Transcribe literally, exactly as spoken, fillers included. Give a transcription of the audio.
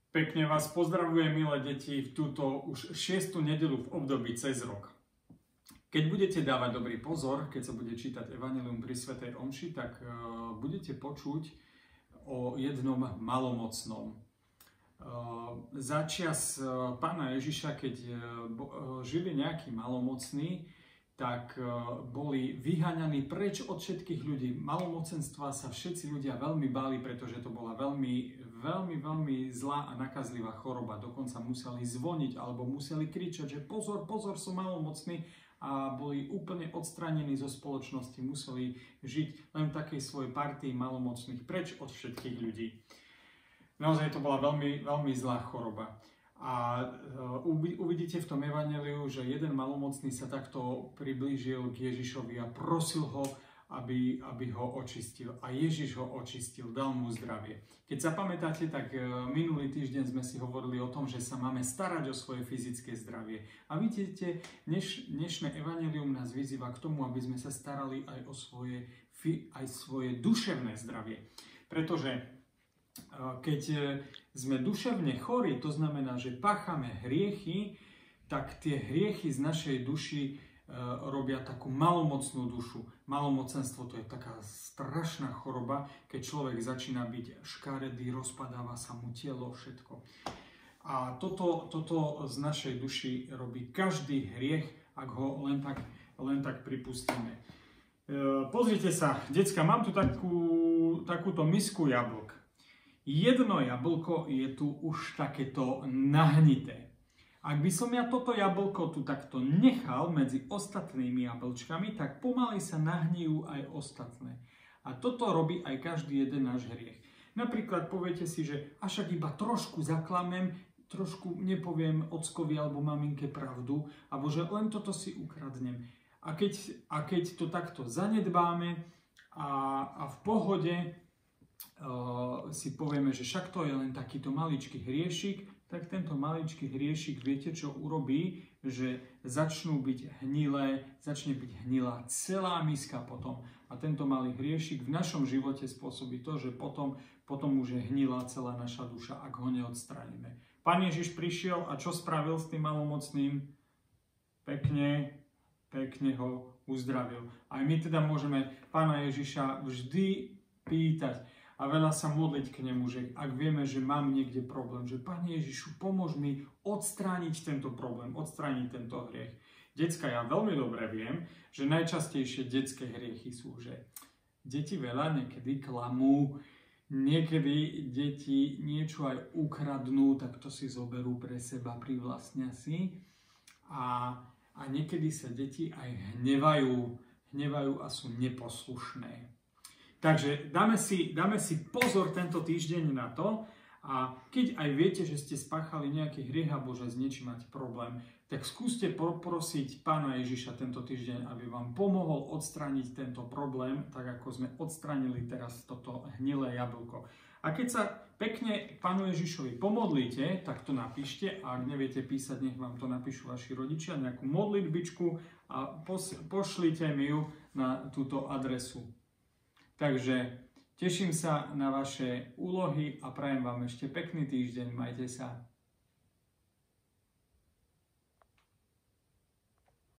Pekne vás pozdravujem, milé deti, v túto už šiestu nedeľu v období cez rok. Keď budete dávať dobrý pozor, keď sa bude čítať Evanjelium pri svätej omši, tak uh, budete počuť o jednom malomocnom. Uh, Začias uh, pána Ježiša, keď uh, bo, uh, žili nejakí malomocní, tak uh, boli vyháňaní preč od všetkých ľudí. Malomocenstva sa všetci ľudia veľmi báli, pretože to bola veľmi, veľmi, veľmi zlá a nakazlivá choroba. Dokonca museli zvoniť alebo museli kričať, že pozor, pozor, sú malomocní, a boli úplne odstránení zo spoločnosti. Museli žiť len v takej svojej partii malomocných preč od všetkých ľudí. Naozaj to bola veľmi, veľmi zlá choroba. A uvidíte v tom evanjeliu, že jeden malomocný sa takto priblížil k Ježišovi a prosil ho, aby, aby ho očistil. A Ježiš ho očistil, dal mu zdravie. Keď sa pamätáte, tak minulý týždeň sme si hovorili o tom, že sa máme starať o svoje fyzické zdravie. A vidíte, dneš, dnešné evanjelium nás vyzýva k tomu, aby sme sa starali aj o svoje, aj svoje duševné zdravie. Pretože keď sme duševne chorí, to znamená, že páchame hriechy, tak tie hriechy z našej duši e, robia takú malomocnú dušu. Malomocenstvo to je taká strašná choroba, keď človek začína byť škaredý, rozpadáva sa mu telo, všetko. A toto, toto z našej duši robí každý hriech, ak ho len tak, len tak pripustíme. E, pozrite sa, decka, mám tu takú, takúto misku jablk. Jedno jablko je tu už takéto nahnité. Ak by som ja toto jablko tu takto nechal medzi ostatnými jablčkami, tak pomaly sa nahnijú aj ostatné. A toto robí aj každý jeden náš hriech. Napríklad poviete si, že až ak iba trošku zaklamem, trošku nepoviem ockovi alebo maminke pravdu, alebo že len toto si ukradnem. A keď, a keď to takto zanedbáme a, a v pohode Uh, si povieme, že však to je len takýto maličký hriešik, tak tento maličký hriešik, viete čo urobí? Že začnú byť hnilé, začne byť hnilá celá miska potom. A tento malý hriešik v našom živote spôsobí to, že potom, potom už je hnilá celá naša duša, ak ho neodstránime. Pán Ježiš prišiel a čo spravil s tým malomocným? Pekne, pekne ho uzdravil. Aj my teda môžeme Pána Ježiša vždy pýtať a veľa sa modliť k nemu, že ak vieme, že mám niekde problém, že Pane Ježišu, pomôž mi odstrániť tento problém, odstrániť tento hriech. Decka, ja veľmi dobre viem, že najčastejšie detské hriechy sú, že deti veľa niekedy klamú, niekedy deti niečo aj ukradnú, tak to si zoberú pre seba, privlastnia si. A, a niekedy sa deti aj hnevajú, hnevajú a sú neposlušné. Takže dáme si, dáme si pozor tento týždeň na to a keď aj viete, že ste spáchali nejaký hriech alebo že s niečím máte problém, tak skúste poprosiť Pána Ježiša tento týždeň, aby vám pomohol odstrániť tento problém, tak ako sme odstránili teraz toto hnilé jablko. A keď sa pekne Pánu Ježišovi pomodlíte, tak to napíšte a ak neviete písať, nech vám to napíšu vaši rodičia, nejakú modlitbičku a pošlite mi ju na túto adresu. Takže teším sa na vaše úlohy a prajem vám ešte pekný týždeň. Majte sa.